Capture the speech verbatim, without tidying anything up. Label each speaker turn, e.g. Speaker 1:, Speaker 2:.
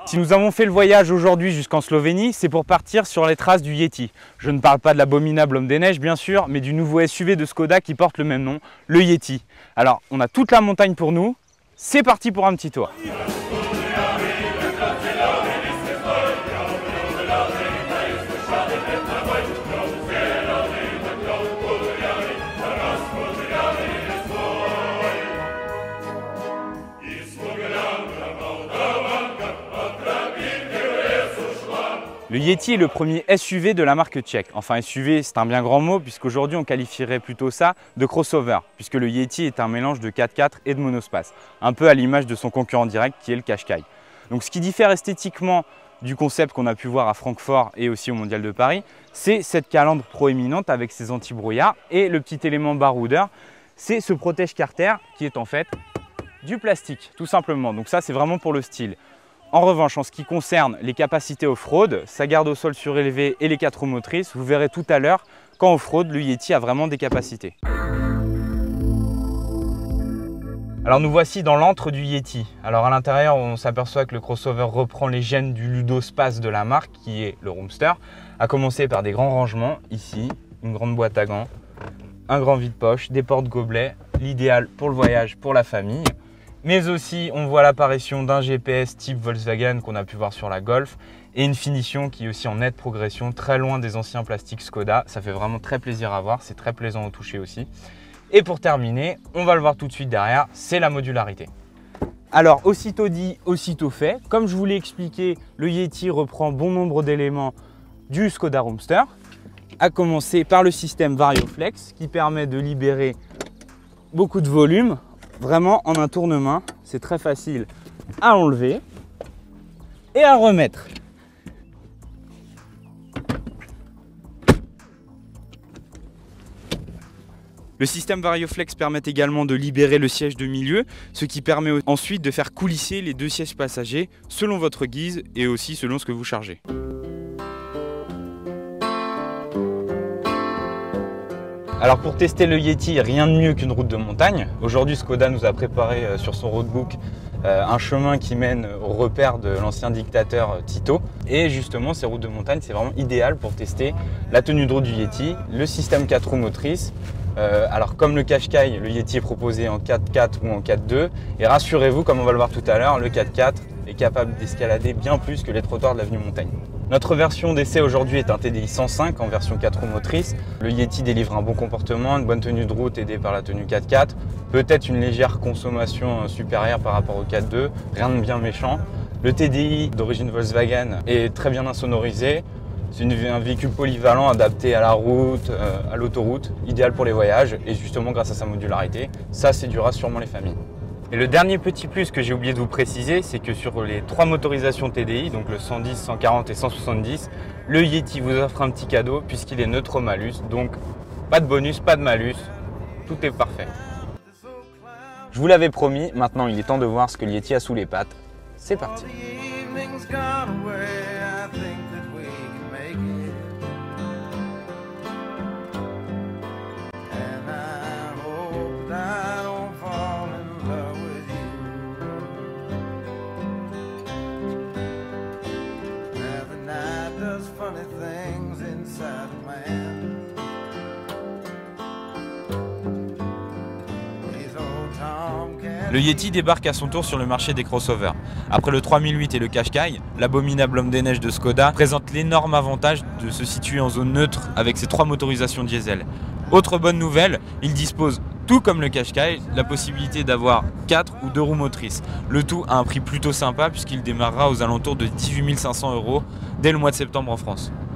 Speaker 1: Si nous avons fait le voyage aujourd'hui jusqu'en Slovénie, c'est pour partir sur les traces du Yeti. Je ne parle pas de l'abominable homme des neiges bien sûr, mais du nouveau S U V de Skoda qui porte le même nom, le Yeti. Alors on a toute la montagne pour nous, c'est parti pour un petit tour. Le Yeti est le premier S U V de la marque tchèque. Enfin S U V c'est un bien grand mot puisqu'aujourd'hui on qualifierait plutôt ça de crossover puisque le Yeti est un mélange de quatre-quatre et de monospace, un peu à l'image de son concurrent direct qui est le Qashqai. Donc ce qui diffère esthétiquement du concept qu'on a pu voir à Francfort et aussi au Mondial de Paris, c'est cette calandre proéminente avec ses anti-brouillards et le petit élément baroudeur, c'est ce protège-carter qui est en fait du plastique tout simplement. Donc ça c'est vraiment pour le style. En revanche, en ce qui concerne les capacités off-road, sa garde au sol surélevé et les quatre roues motrices, vous verrez tout à l'heure qu'en off-road, le Yeti a vraiment des capacités. Alors nous voici dans l'antre du Yeti. Alors à l'intérieur, on s'aperçoit que le crossover reprend les gènes du ludospace de la marque, qui est le Roomster, à commencer par des grands rangements, ici, une grande boîte à gants, un grand vide-poche, des porte-gobelets, l'idéal pour le voyage, pour la famille. Mais aussi, on voit l'apparition d'un G P S type Volkswagen qu'on a pu voir sur la Golf et une finition qui est aussi en nette progression, très loin des anciens plastiques Skoda. Ça fait vraiment très plaisir à voir, c'est très plaisant au toucher aussi. Et pour terminer, on va le voir tout de suite derrière, c'est la modularité. Alors, aussitôt dit, aussitôt fait. Comme je vous l'ai expliqué, le Yeti reprend bon nombre d'éléments du Skoda Roomster, à commencer par le système VarioFlex qui permet de libérer beaucoup de volume. Vraiment en un tourne-main, c'est très facile à enlever et à remettre. Le système VarioFlex permet également de libérer le siège de milieu, ce qui permet ensuite de faire coulisser les deux sièges passagers selon votre guise et aussi selon ce que vous chargez. Alors pour tester le Yeti, rien de mieux qu'une route de montagne. Aujourd'hui, Skoda nous a préparé euh, sur son roadbook euh, un chemin qui mène au repère de l'ancien dictateur euh, Tito. Et justement, ces routes de montagne, c'est vraiment idéal pour tester la tenue de route du Yeti, le système quatre roues motrices. Euh, alors comme le Qashqai, le Yeti est proposé en quatre-quatre ou en quatre-deux. Et rassurez-vous, comme on va le voir tout à l'heure, le quatre-quatre est capable d'escalader bien plus que les trottoirs de l'avenue Montaigne. Notre version d'essai aujourd'hui est un T D I cent cinq en version quatre roues motrices. Le Yeti délivre un bon comportement, une bonne tenue de route aidée par la tenue quatre-quatre. Peut-être une légère consommation supérieure par rapport au quatre-deux, rien de bien méchant. Le T D I d'origine Volkswagen est très bien insonorisé. C'est un véhicule polyvalent adapté à la route, euh, à l'autoroute, idéal pour les voyages et justement grâce à sa modularité, ça séduira sûrement les familles. Et le dernier petit plus que j'ai oublié de vous préciser, c'est que sur les trois motorisations T D I, donc le cent dix, cent quarante et cent soixante-dix, le Yeti vous offre un petit cadeau puisqu'il est neutre malus, donc pas de bonus, pas de malus, tout est parfait. Je vous l'avais promis, maintenant il est temps de voir ce que le Yeti a sous les pattes. C'est parti. Le Yeti débarque à son tour sur le marché des crossovers. Après le trois mille huit et le Qashqai, l'abominable homme des neiges de Skoda présente l'énorme avantage de se situer en zone neutre avec ses trois motorisations diesel. Autre bonne nouvelle, il dispose, tout comme le Qashqai, la possibilité d'avoir quatre ou deux roues motrices. Le tout à un prix plutôt sympa puisqu'il démarrera aux alentours de dix-huit mille cinq cents euros dès le mois de septembre en France.